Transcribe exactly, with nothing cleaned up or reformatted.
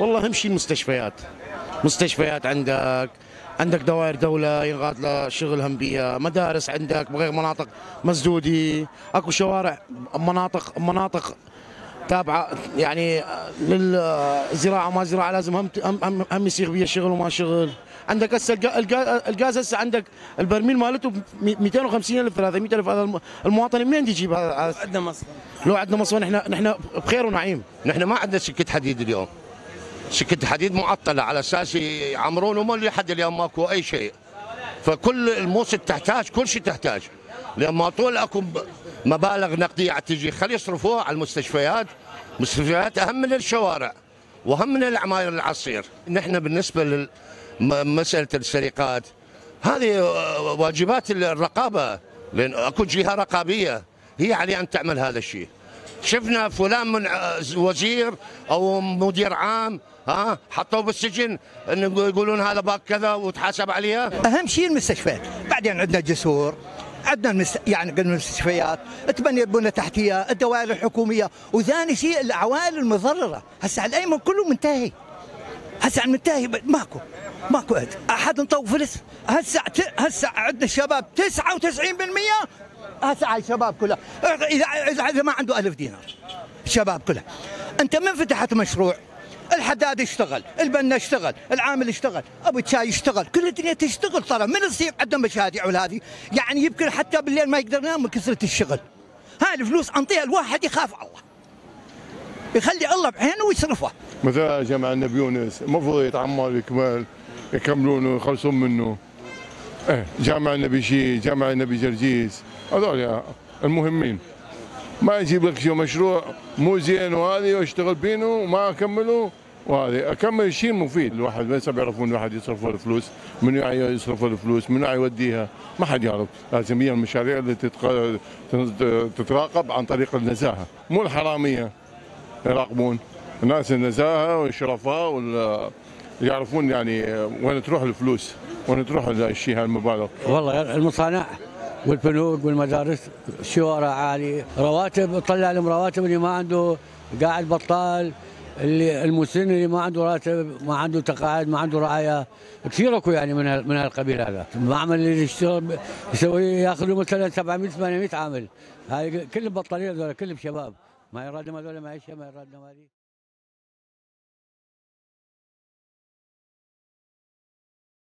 والله اهم شيء المستشفيات. مستشفيات عندك عندك دوائر دولة ينغاد لها شغل هم بيها، مدارس عندك بغير مناطق مسدودة، اكو شوارع مناطق مناطق تابعة يعني للزراعة ما زراعة لازم هم هم هم يصير بيها شغل وما شغل. عندك هسه الغاز هسه عندك البرميل مالته مئتين وخمسين ألف ثلاثمئة ألف، هذا المواطن منين يجيب هذا؟ عندنا مصر، لو عندنا مصر نحن نحن بخير ونعيم. نحن ما عندنا سكة حديد اليوم، سكة حديد معطلة على اساس يعمرون وما لحد اليوم ماكو اي شيء. فكل الموصل تحتاج كل شيء تحتاج، لما طول اكو مبالغ نقديه عم تجي خلي يصرفوها على المستشفيات. المستشفيات اهم من الشوارع واهم من العماير اللي عصير. نحن بالنسبه لمساله السرقات هذه واجبات الرقابه، لان اكو جهه رقابيه هي عليها ان تعمل هذا الشيء. شفنا فلان من وزير او مدير عام ها حطوه بالسجن يقولون هذا باك كذا وتحاسب عليها. اهم شيء المستشفيات، بعدين عندنا جسور، عندنا المست... يعني المستشفيات، تبني البنى التحتيه، الدوائر الحكوميه، وثاني شيء العوائل المتضرره، هسه على الايمن كله منتهي. هسه على المنتهي ماكو ماكو احد مطوق فلس. هسه هسه عندنا الشباب تسعة وتسعين بالمئة هسه على الشباب كلها، اذا اذا ما عنده ألف دينار الشباب كلها. انت من فتحت مشروع الحداد اشتغل، البنا اشتغل، العامل اشتغل، ابو الشاي اشتغل، كل الدنيا تشتغل. ترى من يصير عندنا مشاريع والهذه يعني يمكن حتى بالليل ما يقدر ينام من كثره الشغل. هاي الفلوس انطيها الواحد يخاف الله، يخلي الله بعينه ويصرفها. مثلا جامع النبي يونس المفروض يتعمر يكمل، يكملونه ويخلصون منه. ايه جامع النبي شي، جامع النبي جرجيس، هذول المهمين. ما يجيب لك شو مشروع مو زين وهذه واشتغل بينه وما اكمله، وهذا اكمل الشيء المفيد. الواحد بس بيعرفون الواحد يصرف الفلوس، منو يصرف الفلوس، منو يوديها، ما حد يعرف. لازم هي المشاريع اللي تتراقب عن طريق النزاهه، مو الحراميه يراقبون الناس النزاهه والشرفاء وال يعرفون يعني وين تروح الفلوس، وين تروح الشيء هالمبالغ. والله المصانع والبنوك والمدارس شوارع عالي، رواتب تطلع لهم رواتب اللي ما عنده قاعد بطال، اللي المسن اللي ما عنده راتب، ما عنده تقاعد، ما عنده رعايه، كثير اكو يعني من من هالقبيل هذا. المعمل اللي يشتغل يسوي ياخذ له مثلا سبعمئة ثمانمئة عامل، هاي كلهم بطالين هذول كلهم شباب، ما يرادهم هذول معيشه، ما يرادهم هذه.